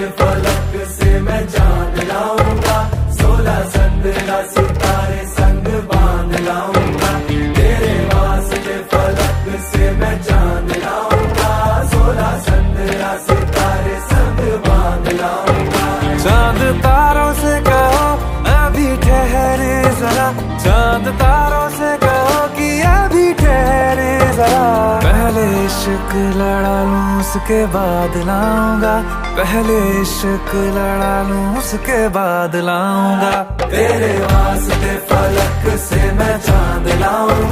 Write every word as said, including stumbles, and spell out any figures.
फलक से मैं चांद लाऊंगा, सोलह चंद्रा सितारे संग बांध लाऊंगा। तेरे वास्ते फलक से मैं चांद लाऊंगा, सोलह चंद्रा सितारे संग बांध लाऊंगा। चांद तारों से कहो अभी ठहरे जरा, चांद तारों से कहो कि अभी ठहरे जरा। पहले इश्क लड़ा लूं उसके बाद लाऊंगा, पहले इश्क लड़ा लूं उसके बाद लाऊंगा। तेरे वास्ते फलक से मैं चांद लाऊंगा।